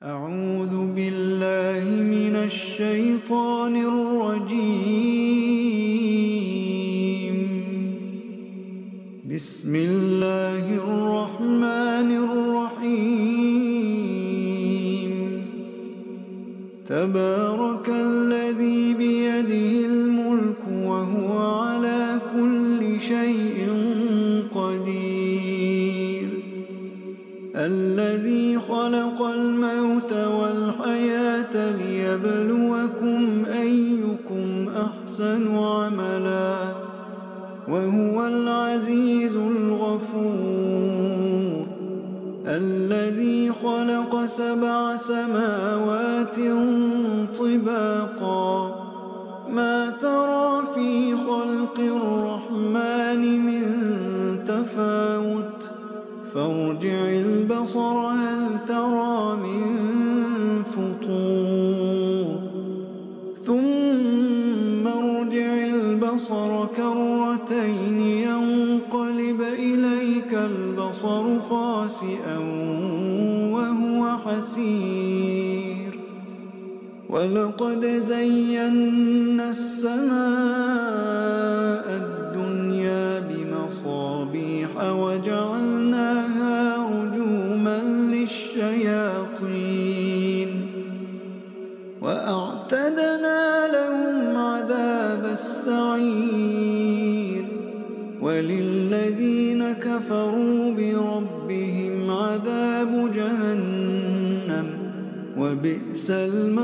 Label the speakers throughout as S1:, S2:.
S1: أعوذ بالله من الشيطان الرجيم. بسم الله الرحمن الرحيم. تبارك الذي بيده الملك وهو على كل شيء قدير. الذي خلق الموت والحياة ليبلوكم أيكم أحسن عملا وهو العزيز الغفور. الذي خلق 7 سماوات طباقا ما ترى في خلق الرحمن من تفاوت فارجع البصر هل ترى من فطور ثم ارجع البصر كرتين ينقلب إليك البصر خاسئا وهو حسير. ولقد زينا السماء الدنيا بمصابيح وجعلناها رجوما للشياطين وأعتدنا لهم عذاب السعير. وللذين كفروا بربهم عذاب جهنم وبئس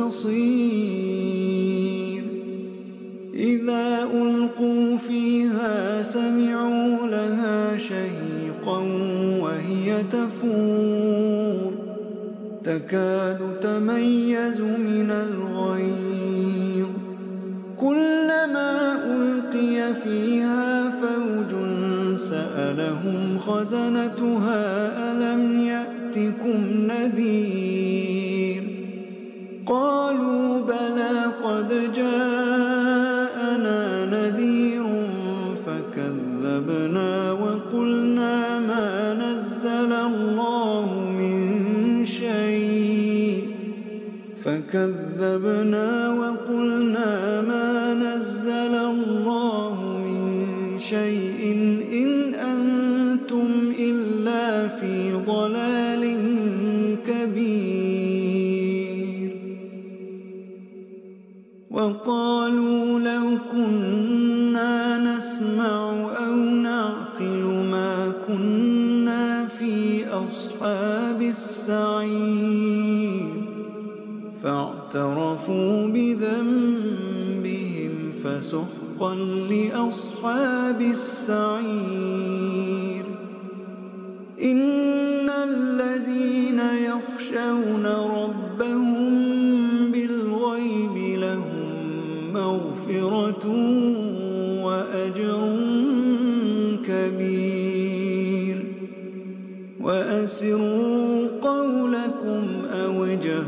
S1: المصير. إذا ألقوا فيها سمعوا لها شهيقا وهي تفور تكاد تميز من الغيظ. كلما ألقي فيها فوج سألهم خزنتها ألم يأتكم نذير قالوا بلى قد جاءنا نذير فكذبنا وقلنا ما نزل الله من شيء إن أنتم إلا في ضلال كبير. وقالوا لو كنا نسمع أو نعقل ما كنا في أصحاب السعير فاعترفوا بذنبهم فسحقا لأصحاب السعير. إن الذين يخشون ربهم بالغيب لهم مغفرة وأجر كبير. وأسروا قولكم أو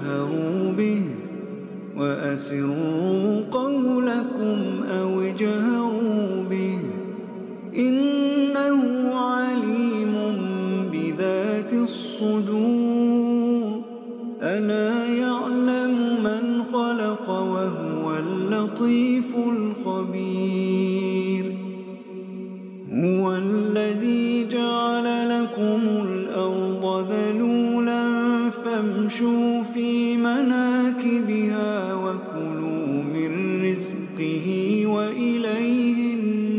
S1: اجهروا به إنه عليم بذات الصدور. ألا يعلم من خلق وهو اللطيف الخبير. هو الذي جعل لكم الأرض ذلولا فامشوا في مناكبها وكلوا من رزقه وإليه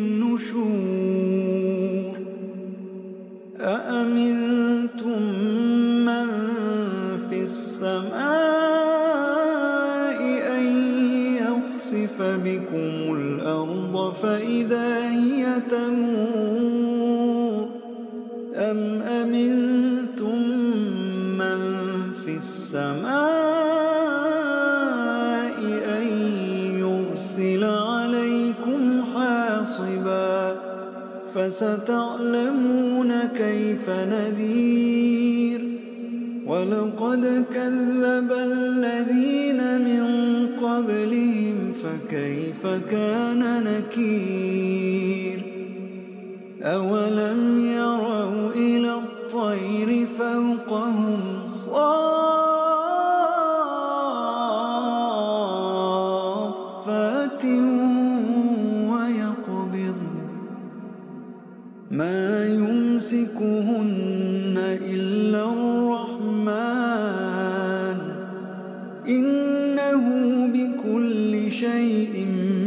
S1: النشور. أأمنتم من في السماء أن يخسف بكم الأرض فإذا هي تمور أم أمنتم من في السماء أن يرسل عليكم حاصبا فستعلمون كيف نذير. ولقد كذب الذين من قبلهم فكيف كان نكير. أولم يروا إلى الطير فوقهم صافات ما يمسكهن إلا الرحمن إنه بكل شيء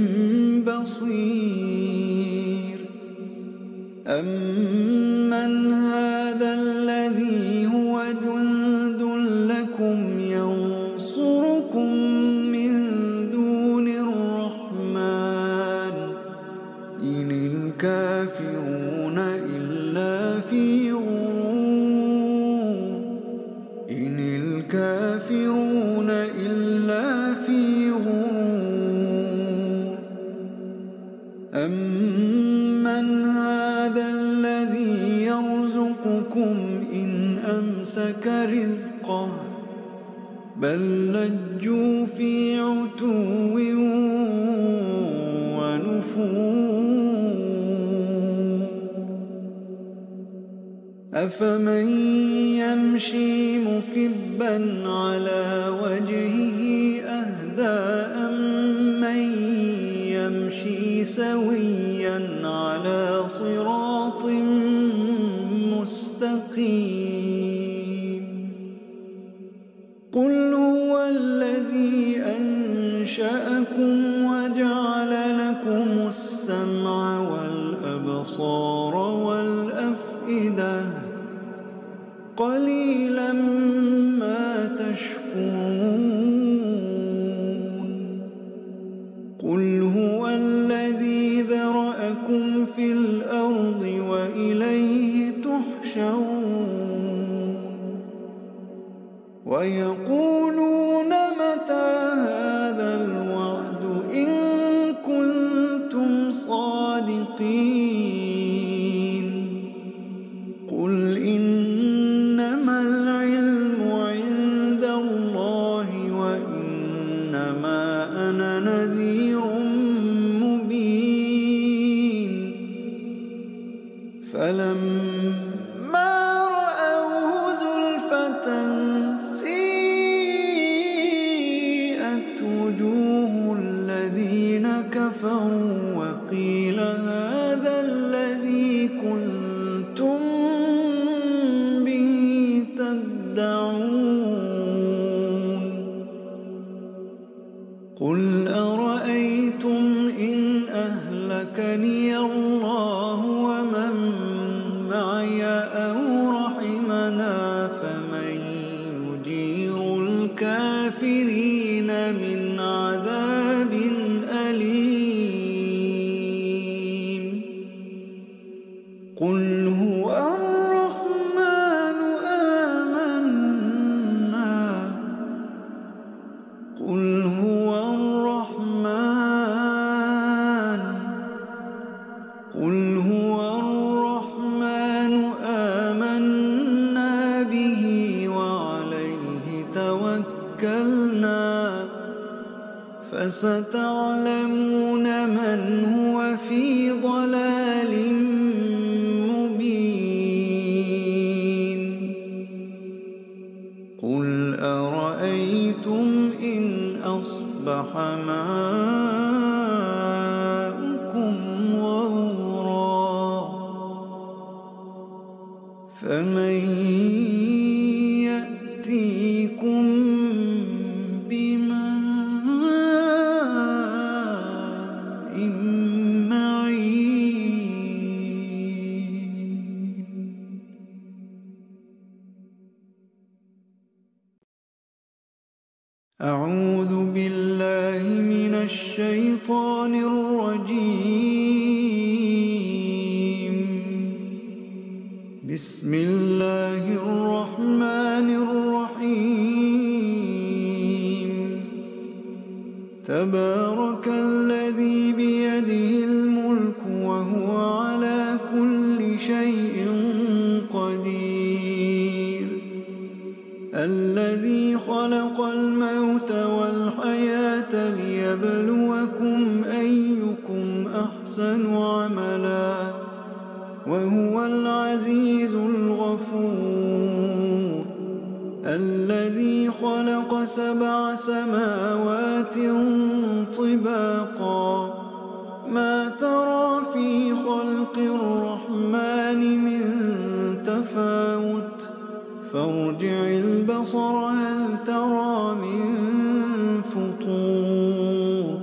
S1: بصير أمن هذا الذي هو جند لكم ينصركم من دون الرحمن إن الكافرون إلا في غرور إن الكافرون إلا في غرور أمن هذا الذي يرزقكم إن أمسك رزقه بل لجوا في عتو ونفور أفمن يمشي مكبا على وجهه أهدى أمن يمشي سويا على صراط مستقيم قل هو الذي أنشأكم وجعل لكم السمع والأبصار والأفئدة قليلا ما تشكرون قل هو الذي ذرأكم في الأرض وإليه تحشرون ويقولون متى هذا الوعد إن كنتم صادقين قل إنما العلم عند الله وإنما أنا نذير مبين فلما رأوه زلفة سيئت وجوه الذين كفروا وقيل هذا الذي كنتم به تدعون قل أرأيتم إن أهلكني الله ومن معي أو رحمنا فمن يجير الكافرين من عذاب أليم قل هو الرحمن آمنا قل هو الرحمن قل هو الرحمن آمنا به وعليه توكلنا فستعلمون من هو في ضلال مبين قل أرأيتم إن أصبح ماؤكم غورا فمن يأتيكم بماء معين أعوذ بالله من الشيطان الرجيم بسم الله الرحمن الرحيم تبارك الذي بيده الملك وهو على كل شيء قدير الذي خلق الموت والحياة ليبلوكم أيكم أحسن عملا وهو العزيز الغفور الذي خلق 7 سماوات طباقا ما ترى في خلق خلق الرحمن من تفاوت فارجع البصر هل ترى من فطور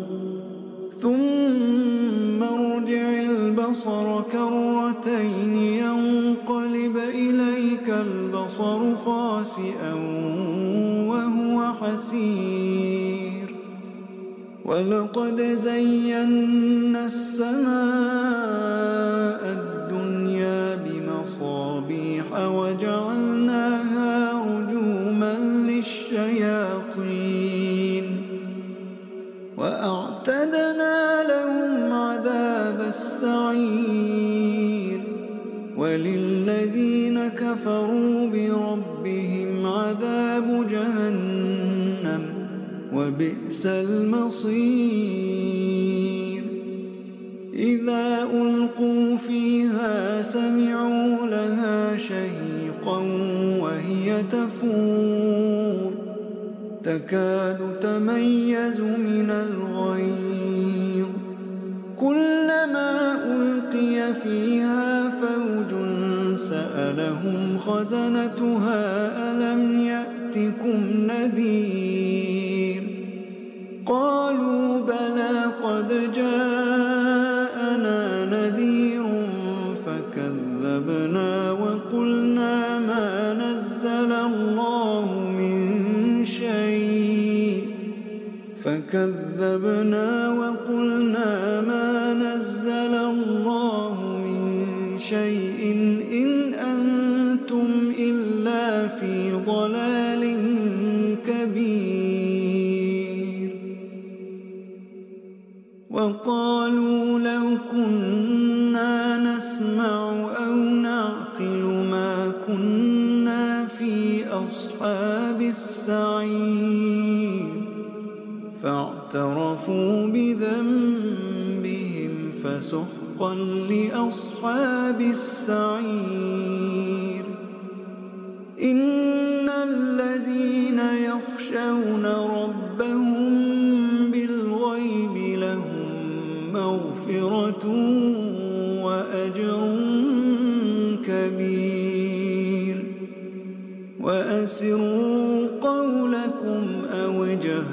S1: ثم ارجع البصر كرتين ينقلب إليك البصر خاسئا وهو حسير ولقد زينا السماء الدنيا بمصابيح وجعلناها رجوما للشياطين وأعتدنا لهم عذاب السعير وللذين كفروا بربهم عذاب جهنم وبئس المصير إذا ألقوا فيها سمعوا لها شهيقا وهي تفور تكاد تميز من الغيظ كلما ألقي فيها فوج سألهم خزنتها ألم يأتكم نذير قالوا بلى قد جاءنا نذير فكذبنا وقلنا ما نزل الله من شيء إن أنتم إلا في ضلال كبير وقالوا لو كنا نسمع أو نعقل ما كنا في أصحاب السعير فاعترفوا بذنبهم فسحقا لأصحاب السعير إن الذين يخشون ربهم بالغيب لهم مغفرة وأجر كبير وأسروا قولكم أو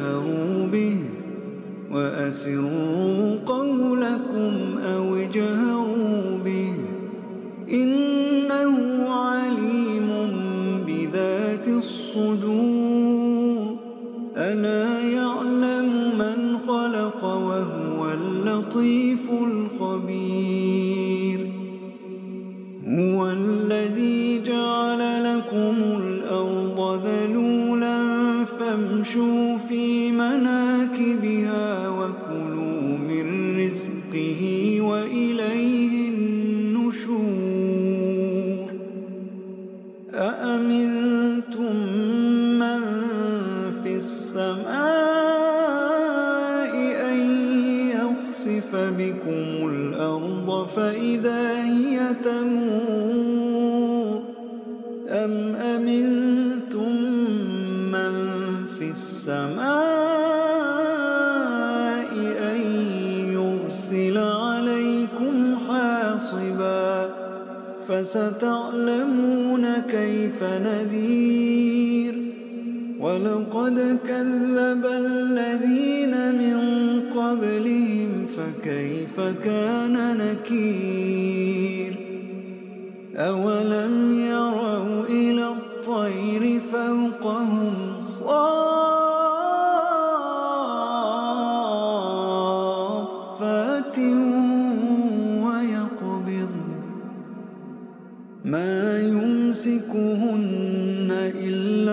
S1: اجهروا به إنه عليم بذات الصدور ألا يعلم من خلق وهو اللطيف الخبير هو الذي جعل لكم الأرض ذلولا فامشوا في مناكبها وكلوا من رزقه وإليه النشور أأمنتم من في السماء أن يخسف بكم الأرض فإذا هي تمور أم أمنتم من في السماء أن يرسل عليكم حاصبا فستعلمون كيف نذير ولقد كذب الذين من قبلهم فكيف كان نكير أولم يروا إلى الطير فوقهم صافات ويقبض ما يمسكهن إلا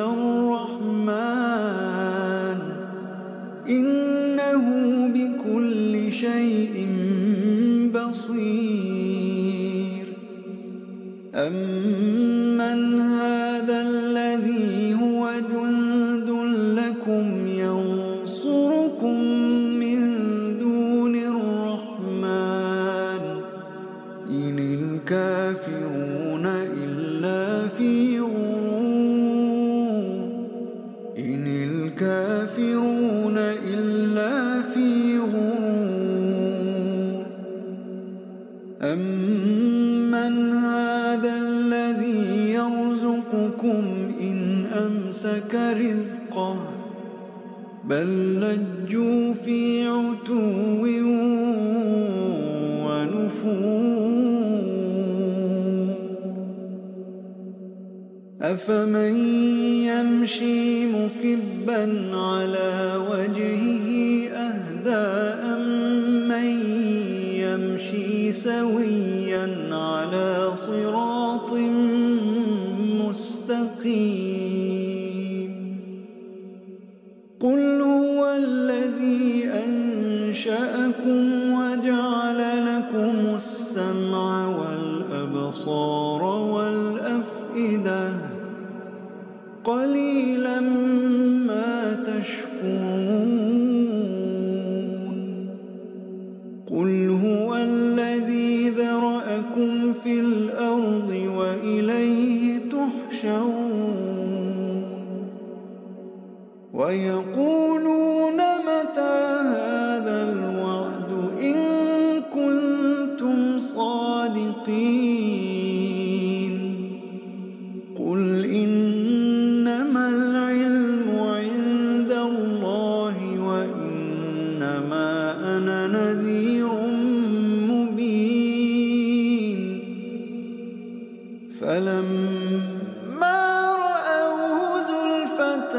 S1: الرحمن إنه بكل شيء بصير أمن هذا الذي هو جند لكم ينصركم من دون الرحمن إن الكافرون إلا في غرور إن الكافرون إلا في غرور من هذا الذي يرزقكم إن أمسك رزقه بل لجوا في عتو ونفور أفمن يمشي مكبا على وجهه أهدى أمن يمشي سويا على صراط مستقيم قل هو الذي أنشأكم وجعل لكم السمع والأبصار والأفئدة قليلا ما تشكرون قل هو الذي ذرأكم في الأرض وإليه تحشرون ويقولون متى هذا الوعد إن كنتم صادقين قل إنما العلم عند الله وإنما أنا نذير مبين فلما رأوه زلفة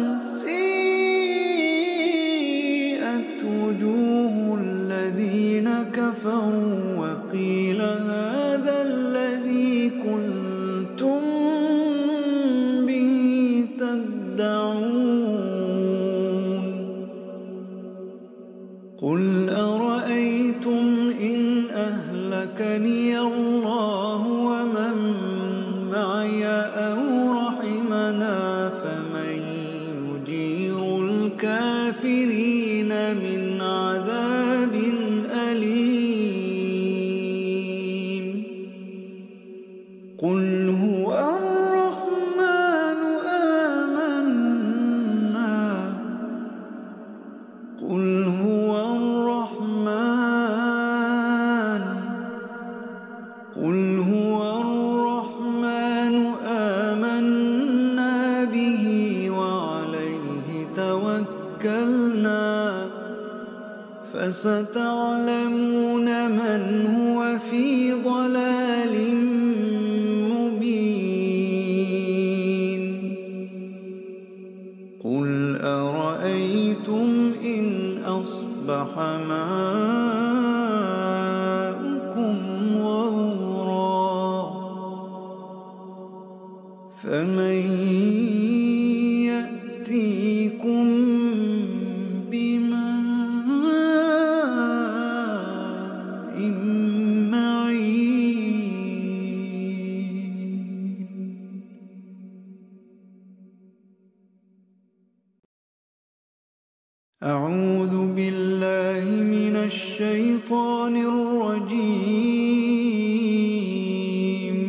S1: سيئت وجوه الذين كفروا وقيل هذا الذي كنتم به تدعون قل أرأيتم إن أهلكني الله ومن معي أو رحمنا فمن يجير الكافرين من عذاب أليم قل هو الرحمن آمنا قل هو الرحمن قل هو الرحمن آمنا به وعليه توكلنا فستعلمون من هو في ضلال مبين قل أرأيتم إن أصبح ماؤكم غورا فمن يأتيكم بماء معين أعوذ بالله من الشيطان الرجيم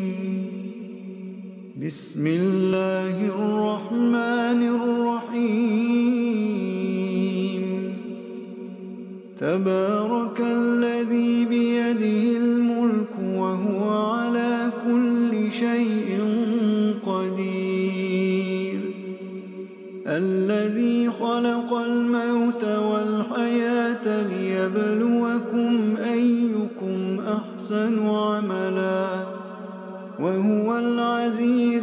S1: بسم الله الرحمن الرحيم تبارك الذي بيده الملك وهو على كل شيء قدير الذي خلق الموت والحياة ليبلوكم أيكم أحسن عملا وهو العزيز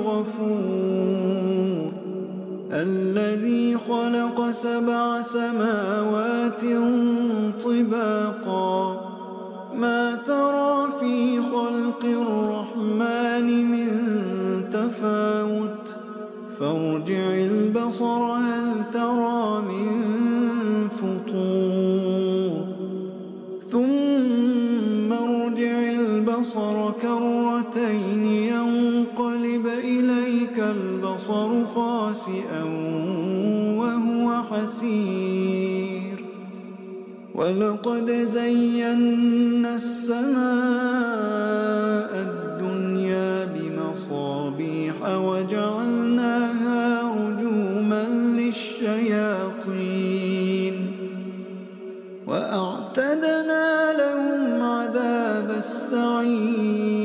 S1: الغفور الذي خلق 7 سماوات طباقا ما ترى في خلق الرحمن من تفاوت فارجع البصر هل ترى من فطور ثم ارجع البصر كرتين ينقلب إليك البصر خاسئا وهو حسير ولقد زينا السماء الدنيا بمصابيح وجعلناها رجوما للشياطين وأعتدنا لهم عذاب السعير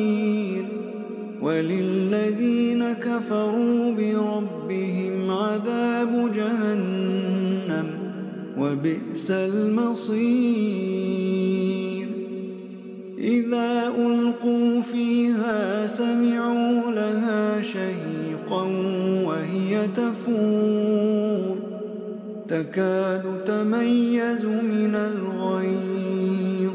S1: وللذين كفروا بربهم عذاب جهنم وبئس المصير إذا ألقوا فيها سمعوا لها شهيقا وهي تفور تكاد تميز من الغيظ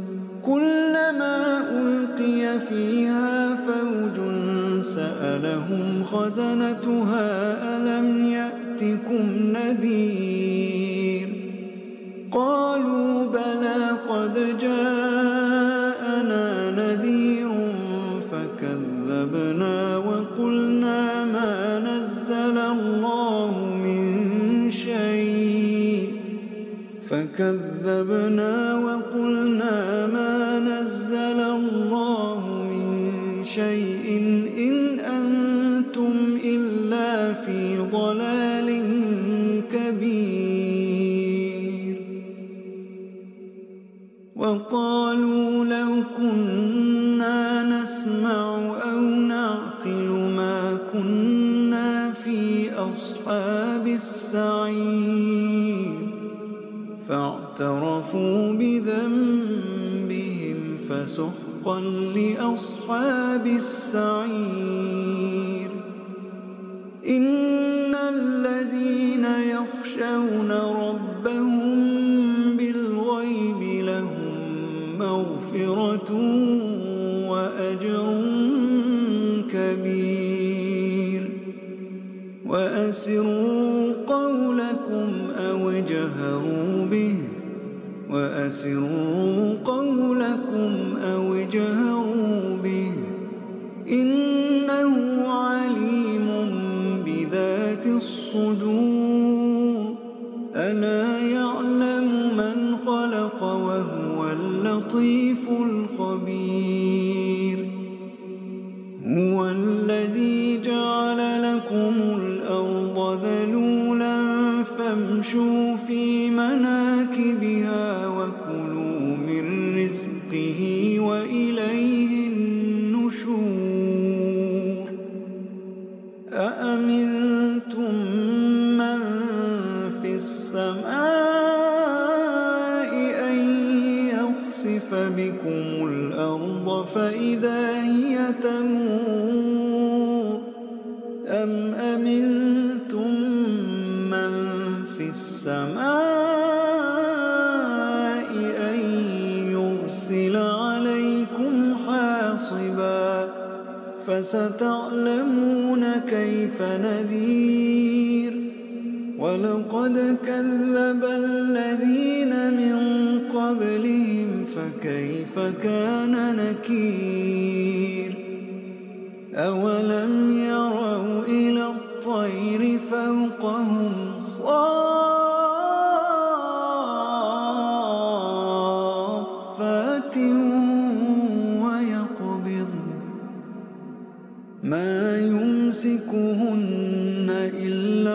S1: كلما ألقي فيها فوج سألهم خزنتها ألم يأتكم نذير قالوا بلى قد جاءنا نذير فكذبنا وقلنا ما نزل الله من شيء إن أنتم إلا في ضلال كبير وقالوا لو كنا نسمع أو نعقل ما كنا في أصحاب السعير فاعترفوا بذنبهم فسحقا لأصحاب السعير إن الذين يخشون ربهم بالغيب لهم مغفرة وأجر كبير وأسروا قولكم أو اجهروا به إنه عليم بذات الصدور ألا يعلم من خلق وهو اللطيف الخبير هو الذي جعل لكم الأرض ذلولا فامشوا في مناكبها وكلوا من رزقه وإليه النشور أأمنتم من في السماء أن يخسف بكم الأرض فإذا هي تمور أم أمنتم من في السماء أن يرسل عليكم حاصبا فستعلمون كيف نذير ولقد كذب الذين من قبلهم فكيف كان نكير أولم يروا إلى الطير فوقهم صافات ويقبض ما يمسكهن إلا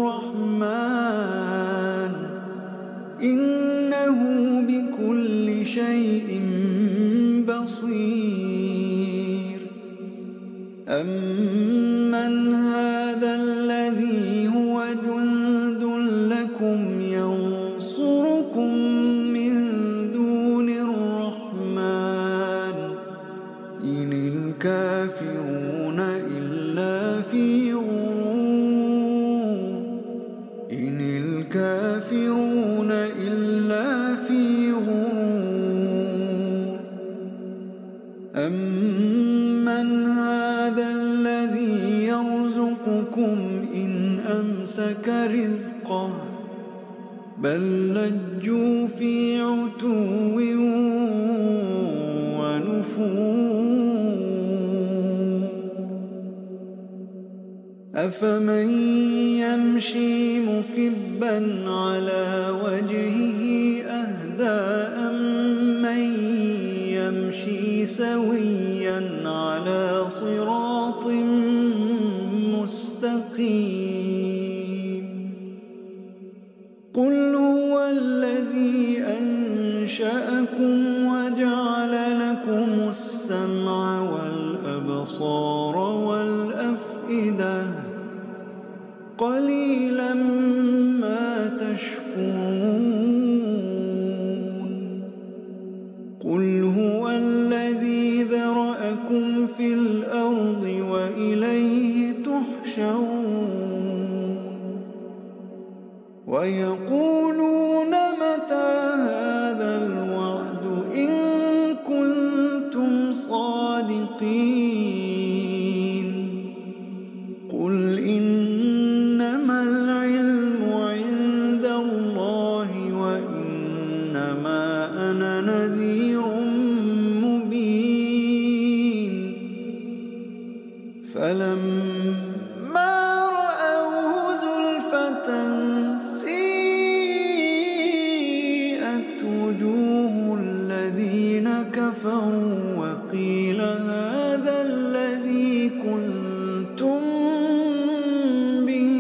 S1: الرحمن إنه بكل شيء بصير أمن هذا الذي هو جند لكم ينصركم من دون الرحمن إن الكافرون إلا في غرور أمن هذا الذي يرزقكم إن أمسك رزقه بل لجوا في عتو ونفور أفمن يمشي مكبا على وجهه أهدى أمن يمشي سويا على صراط مستقيم قل هو الذي أنشأكم وجعل لكم السمع والأبصار والأفئدة قليلا ما تشكرون قل هو الذي ذرأكم في الأرض وإليه تحشرون ويقولون متى هذا الوعد إن كنتم صادقين قل إنما العلم عند الله وإنما أنا نذير مبين فلما رأوه زلفة سيئت وجوه الذين كفروا وقيل هذا الذي كنتم به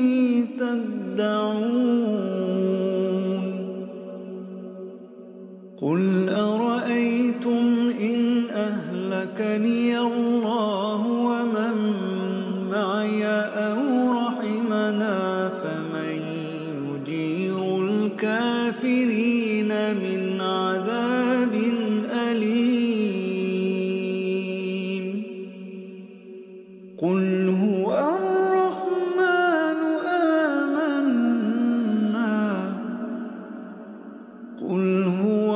S1: تدعون قل أرأيتم إن أهلكني الله ومن معي أو رحمنا فمن يجير الكافرين من عذاب أليم قل هو الرحمن آمنا قل هو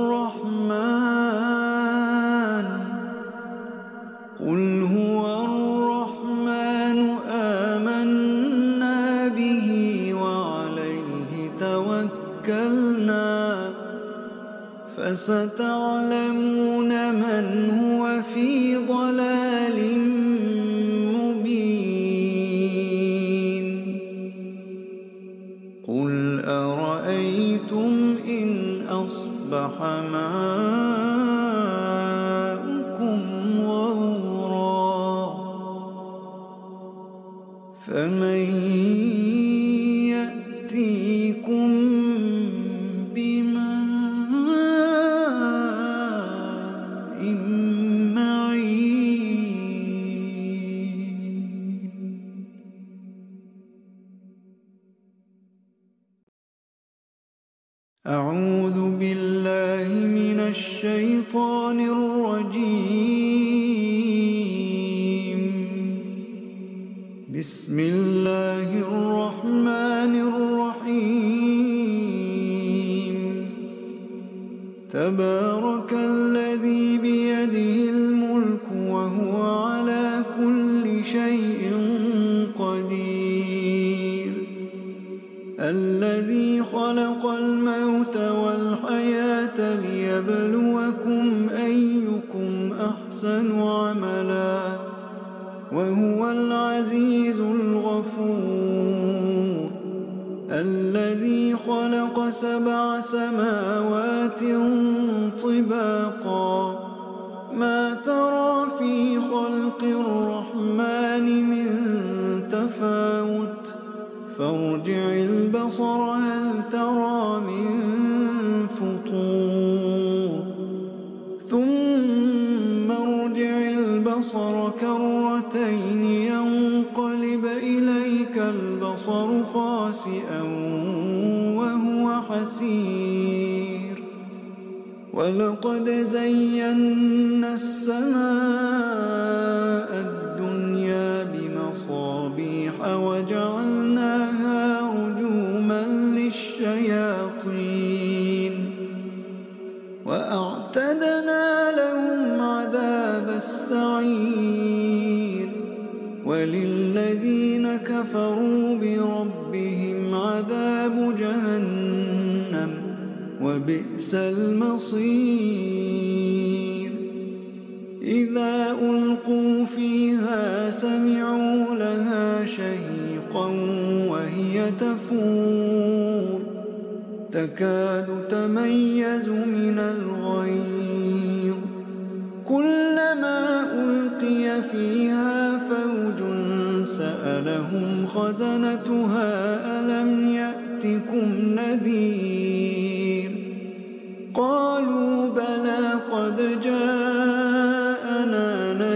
S1: الرحمن قل هو الرحمن آمنا به وعليه توكلنا فستعلمون من هو في ضلال مبين قل أرأيتم إن أصبح ماؤكم غورا فمن يأتيكم بماء معين أعوذ بالله من الشيطان الرجيم بسم الله الرحمن الرحيم تبارك الذي بيده الملك وهو على كل شيء قدير الذي خلق الموت والحياة ليبلوكم أيكم أحسن عملا وهو العزيز الغفور الذي خلق 7 سماوات طباقا ما ترى في خلق الرحمن من تفاوت فارجع البصر هل ترى من فطور ثم ارجع البصر كرتين ينقلب إليك البصر خاسئا وهو حسير ولقد زينا السماء الدنيا بمصابيح وجعلناها رجوما للشياطين وأعتدنا لهم عذاب السعير وللذين كفروا بربهم عذاب جهنم وبئس المصير إذا ألقوا فيها سمعوا لها شهيقا وهي تفور تكاد تميز من الغيظ كلما ألقي فيها فوج سألهم خزنتها ألم يأتكم نذير قالوا بلى قد جاءنا نذير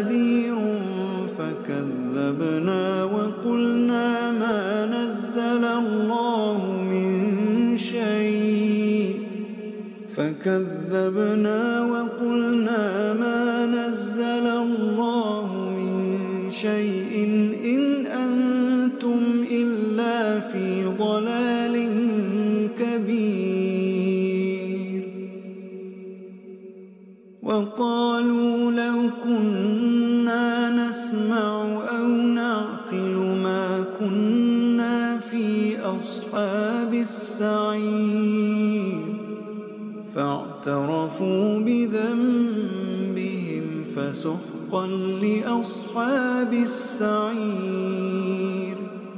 S1: شيء إن أنتم إلا في ضلال كبير. وقالوا لو كنا نسمع أو نعقل ما كنا في أصحاب السعير. فاعترفوا بذنبهم فسحقا لأصحاب السعير.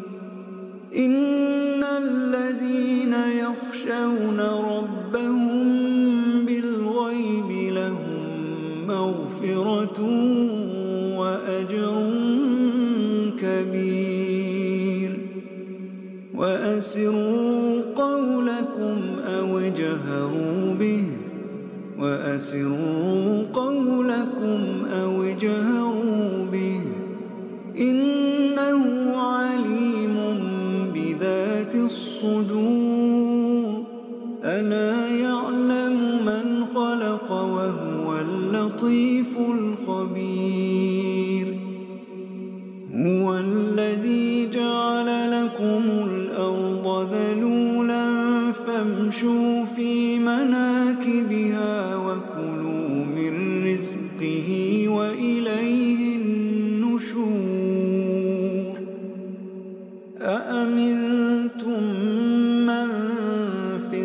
S1: إن الذين يخشون ربهم بالغيب لهم مغفرة وأجر كبير. وأسروا قولكم أو اجهروا به إنه عليم بذات الصدور. ألا يعلم من خلق وهو اللطيف الخبير. هو الذي جعل لكم الأرض ذلولا فامشوا في مناكبها وكلوا من رزقه وإليه النشور. أأمنتم من في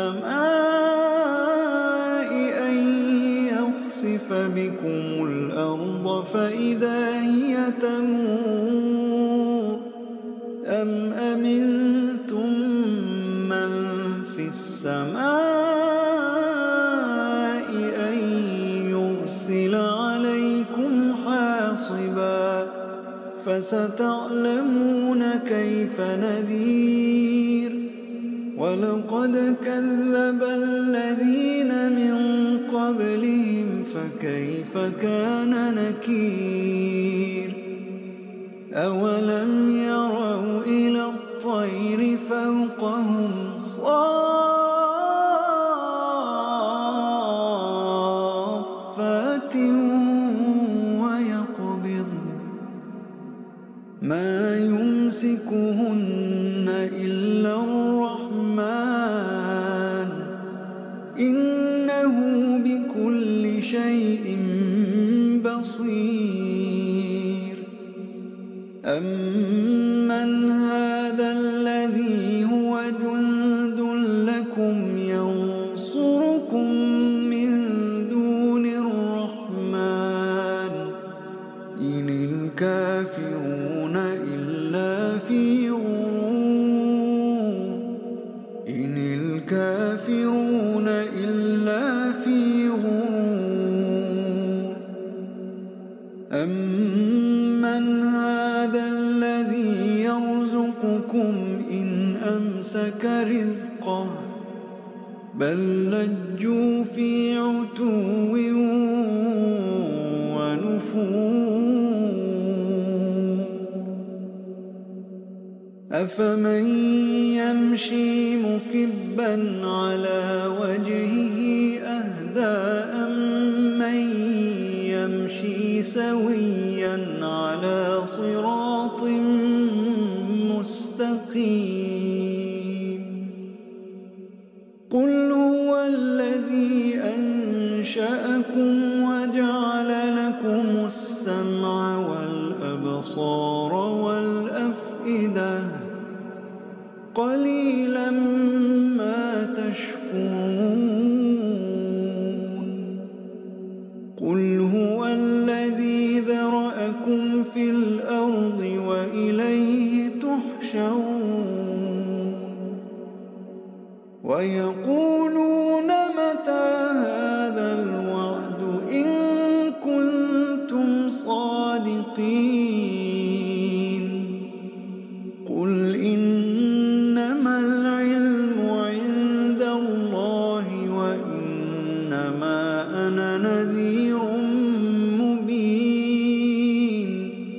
S1: السماء أن يخسف بكم الأرض فإذا هي تمور أم أمنتم من في السماء أن يرسل عليكم حاصبا فستعلمون كيف نذير. ولقد كذب الذين من قبلهم فكيف كان نكير. أولم يروا إلى الطير فوقهم صافات ويقبض ما يمسكهن إلا الرحمن إنه بكل شيء بصير. أمن هذا الذي هو جند لكم ينصركم من دون الرحمن إن الكافرون إلا في غرور. إن الكافرون إلا في غرور. أمن هذا الذي يرزقكم إن أمسك رزقه بل لجوا في عتو ونفور. أفمن يمشي مكبا على وجهه أهدى أمن يمشي سويا على صراط مستقيم. قل هو الذي أنشأكم وجعل لكم السمع والأبصار والأفئدة قليلا ما تشكرون. قل هو الذي ذرأكم في الأرض وإليه تحشرون. ويقولون متى هذا الوعد إن كنتم صادقين. قل إنما العلم عند الله وإنما أنا نذير مبين.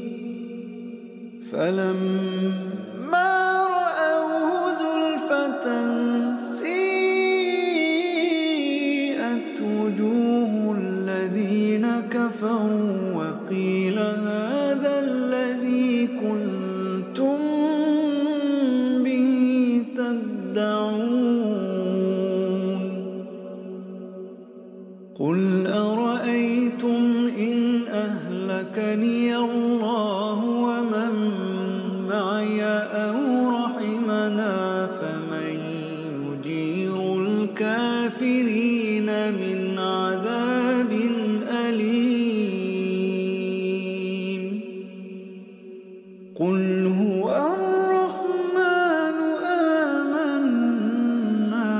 S1: فلما رأوه زلفة سيئت وجوه الذين كفروا وقيل هذا هداني الله ومن معي أو رحمنا فمن يجير الكافرين من عذاب أليم قل هو الرحمن آمنا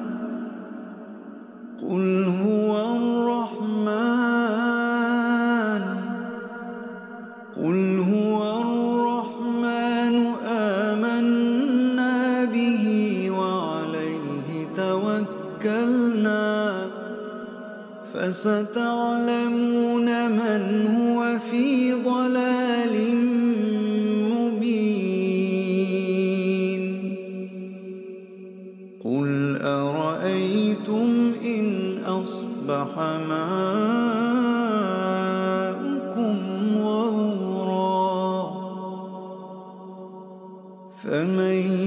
S1: قل هو الرحمن آمنا به وعليه توكلنا فستعلمون من هو في ضلال مبين قل أرأيتم إن أصبح ماؤكم غورا فمن